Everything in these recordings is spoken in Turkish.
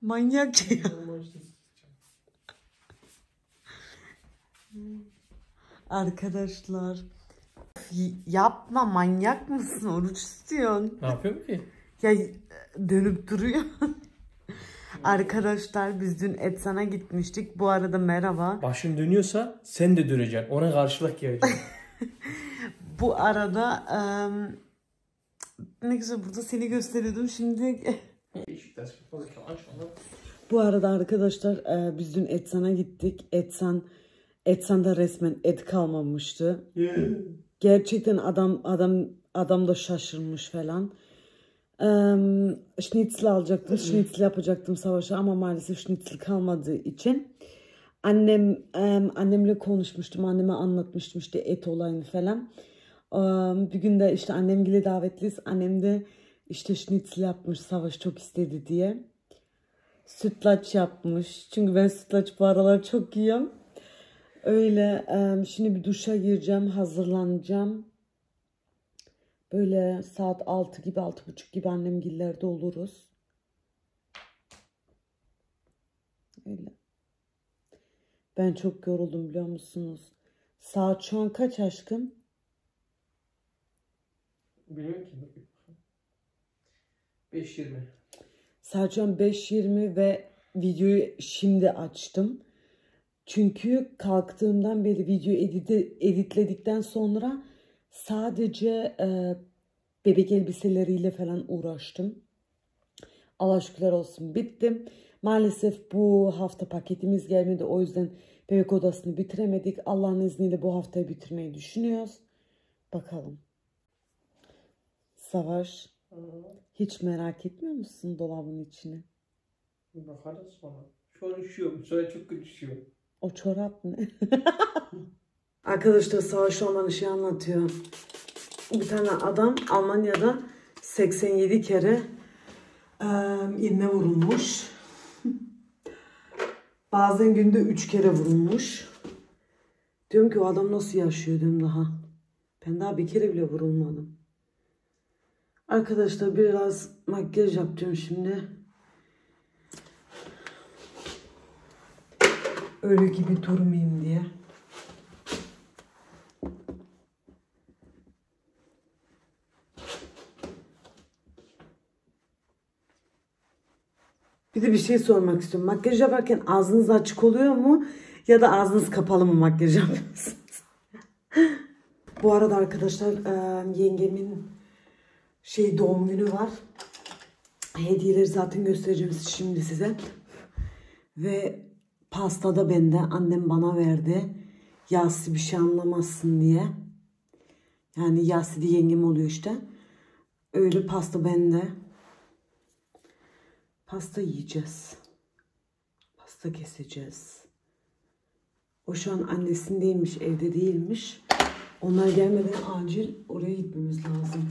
Manyak ya. Arkadaşlar. Yapma, manyak mısın? Oruç istiyorsun. Ne yapıyorum ki? Ya dönüp duruyor. Arkadaşlar biz dün Etsan'a gitmiştik. Bu arada merhaba. Başın dönüyorsa sen de döneceksin. Ona karşılık geleceksin. Bu arada ne güzel burada seni gösteriyordum şimdi. Bu arada arkadaşlar biz dün Etsan'a gittik. Etsan'da resmen et kalmamıştı. Gerçekten adam da şaşırmış falan. Schnitzel alacaktım. Schnitzel yapacaktım Savaş'a ama maalesef schnitzel kalmadığı için annemle konuşmuştum. Anneme anlatmıştım işte et olayını falan. Bir gün de işte annemgile davetliyiz. Annem de işte schnitzel yapmış. Savaş çok istedi diye. Sütlaç yapmış. Çünkü ben sütlaç bu aralar çok yiyorum. Öyle şimdi bir duşa gireceğim. Hazırlanacağım. Böyle saat 6 gibi 6:30 gibi annemgillerde oluruz. Öyle. Ben çok yoruldum biliyor musunuz? Saat şu an kaç aşkım? Bilmiyorum ki. 5:20. Saat şu an 5:20 ve videoyu şimdi açtım. Çünkü kalktığımdan beri videoyu editledikten sonra sadece bebek elbiseleriyle falan uğraştım. Allah şükürler olsun bittim. Maalesef bu hafta paketimiz gelmedi. O yüzden bebek odasını bitiremedik. Allah'ın izniyle bu haftayı bitirmeyi düşünüyoruz. Bakalım. Savaş. Hiç merak etmiyor musun dolabın içini? Bakarız sonra. Şu an üşüyorum. Sonra çok kötü üşüyorum. O çorap ne? Arkadaşlar Savaş şu an bana şey anlatıyor. Bir tane adam Almanya'da 87 kere iğne vurulmuş. Bazen günde 3 kere vurulmuş. Diyorum ki o adam nasıl yaşıyor diyorum daha. Ben daha bir kere bile vurulmadım. Arkadaşlar biraz makyaj yapacağım şimdi. Ölü gibi durmayayım diye. Bir de bir şey sormak istiyorum. Makyaj yaparken ağzınız açık oluyor mu? Ya da ağzınız kapalı mı makyaj yapıyorsunuz? Bu arada arkadaşlar yengemin doğum günü var. Hediyeleri zaten göstereceğim şimdi size. Ve pasta da bende. Annem bana verdi. Yassi bir şey anlamazsın diye. Yani Yassi de yengem oluyor işte. Öyle pasta bende. Pasta yiyeceğiz. Pasta keseceğiz. O şu an annesindeymiş, evde değilmiş. Onlar gelmeden acil oraya gitmemiz lazım.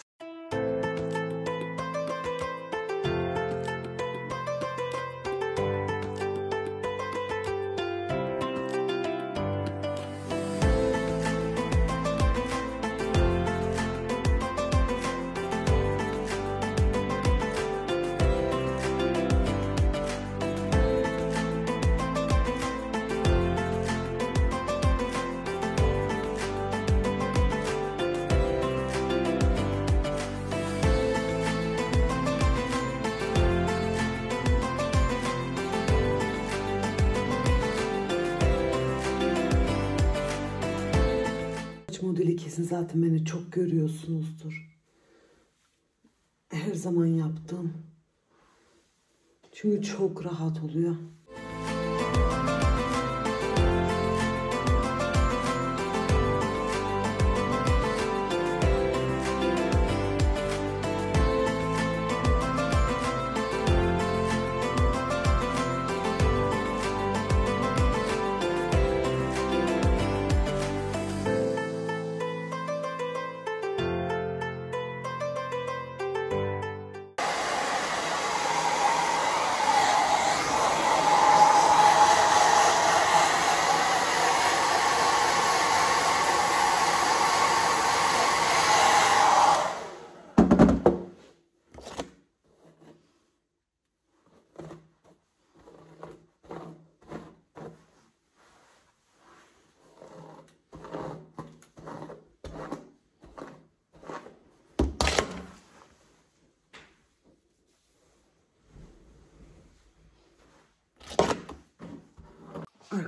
Modeli kesin zaten beni çok görüyorsunuzdur. Her zaman yaptım. Çünkü çok rahat oluyor.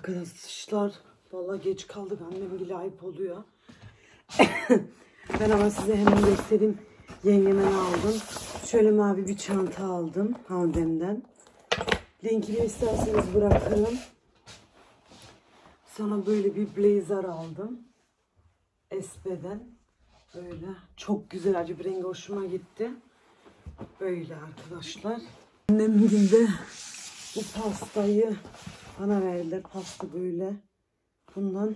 Arkadaşlar vallahi geç kaldık, annem bile ayıp oluyor. Ben ama size hemen göstereyim. Yengeme aldım. Şöyle mavi bir çanta aldım H&M'den. Linkini isterseniz bırakırım. Sonra böyle bir blazer aldım. Espe'den. Böyle çok güzel, acı bir rengi hoşuma gitti. Böyle arkadaşlar. Annem de bu pastayı bana verdiler. Pasta böyle. Bundan.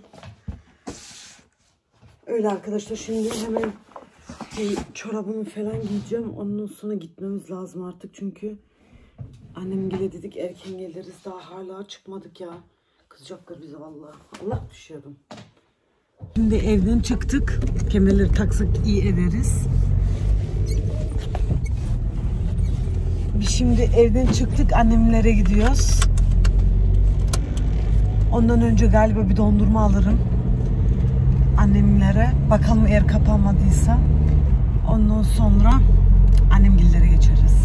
Öyle arkadaşlar, şimdi hemen çorabımı falan giyeceğim. Ondan sonra gitmemiz lazım artık. Çünkü annemgile dedik erken geliriz. Daha hala çıkmadık ya. Kızacaklar bize vallahi. Allah düşüyordum. Şimdi evden çıktık. Kemerleri taksak iyi ederiz. Biz şimdi evden çıktık. Annemlere gidiyoruz. Ondan önce galiba bir dondurma alırım annemlere. Bakalım eğer kapanmadıysa. Ondan sonra annemgillere geçeriz.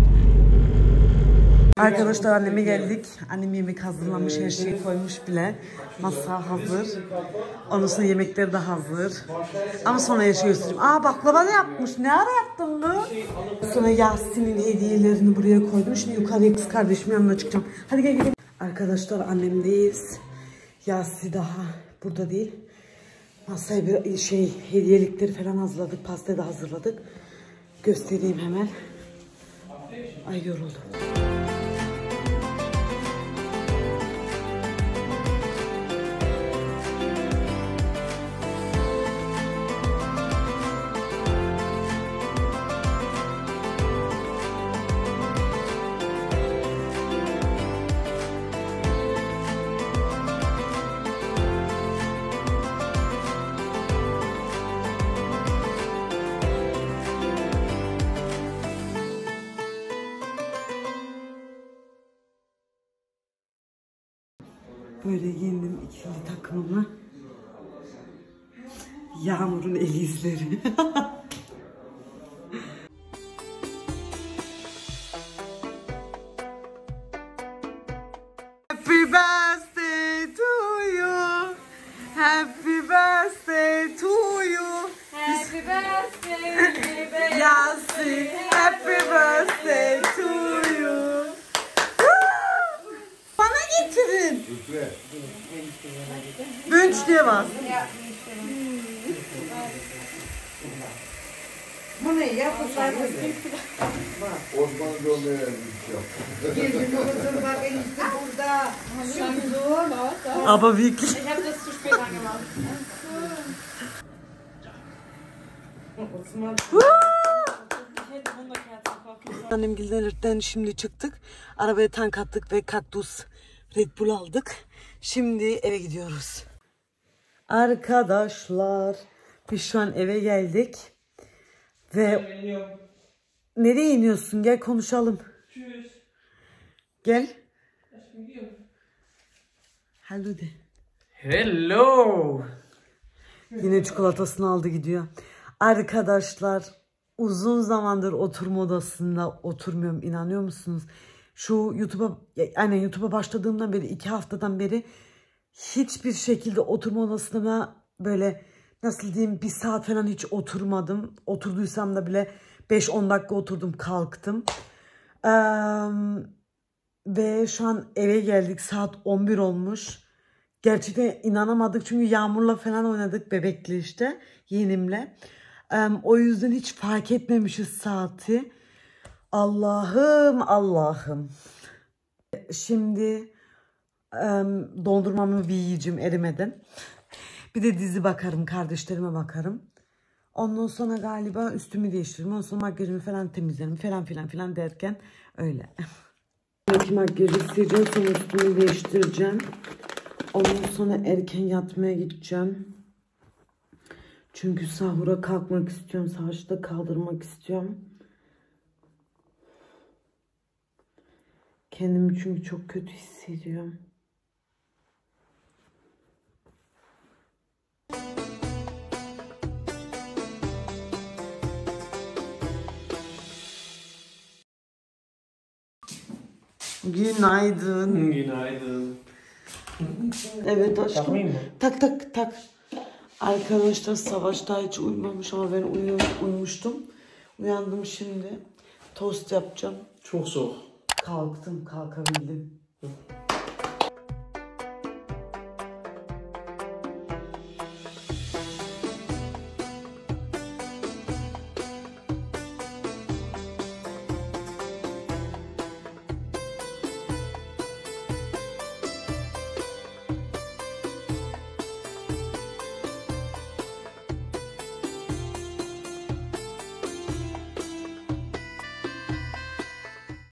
Arkadaşlar anneme geldik. Annem yemek hazırlamış, her şeyi koymuş bile. Masa hazır. Ondan sonra yemekleri de hazır. Ama sonra her şeyi göstereyim. Aa, baklava da yapmış. Ne ara yaptın bu? Sonra Yasin'in hediyelerini buraya koydum. Şimdi yukarıya kız kardeşimin yanına çıkacağım. Hadi gel gidelim. Arkadaşlar annemdeyiz. Yasin daha burada değil. Masaya bir hediyelikleri falan hazırladık. Pastayı da hazırladık. Göstereyim hemen. Ay yoruldum. Böyle giyindim ikili takımımı. Yağmur'un el izleri. Happy birthday to you. Happy birthday to you. Happy birthday, Yasin, happy birthday to you. Bana getirin. Bünç diye bak. Bu ne ya? Bu sarı. Osmanlı Cumhuriyeti yaptı. Girdim kızım bak enişte burada. Aber wirklich. Ich habe das zu spät angemacht. Annemgillerden şimdi çıktık. Arabaya tank attık ve kaktüs Red Bull aldık. Şimdi eve gidiyoruz. Arkadaşlar biz şu an eve geldik. Ve nereye iniyorsun? Gel konuşalım. Gel. Hello de. Hello. Yine çikolatasını aldı gidiyor. Arkadaşlar uzun zamandır oturma odasında oturmuyorum, inanıyor musunuz? Şu YouTube'a başladığımdan beri 2 haftadan beri hiçbir şekilde oturma odasına böyle nasıl diyeyim 1 saat falan hiç oturmadım. Oturduysam da bile 5-10 dakika oturdum kalktım. Ve şu an eve geldik, saat 11 olmuş. Gerçekten inanamadık çünkü Yağmur'la falan oynadık, bebekli işte yeğenimle. O yüzden hiç fark etmemişiz saati. Allah'ım Allah'ım. Şimdi dondurmamı bir yiyeceğim erimeden. Bir de dizi bakarım, kardeşlerime bakarım. Ondan sonra galiba üstümü değiştiririm. Ondan sonra makyajımı falan temizlerim falan filan derken öyle. Makyajı sileceğim, sonra üstümü değiştireceğim. Ondan sonra erken yatmaya gideceğim. Çünkü sahura kalkmak istiyorum. Saçı da kaldırmak istiyorum. Kendimi çünkü çok kötü hissediyorum. Günaydın. Günaydın. Evet aşkım. Takmayayım mı? Tak tak tak. Arkadaşlar Savaş daha hiç uyumamış ama ben uyumuştum. Uyandım şimdi. Tost yapacağım. Çok soğuk. Kalkabildim.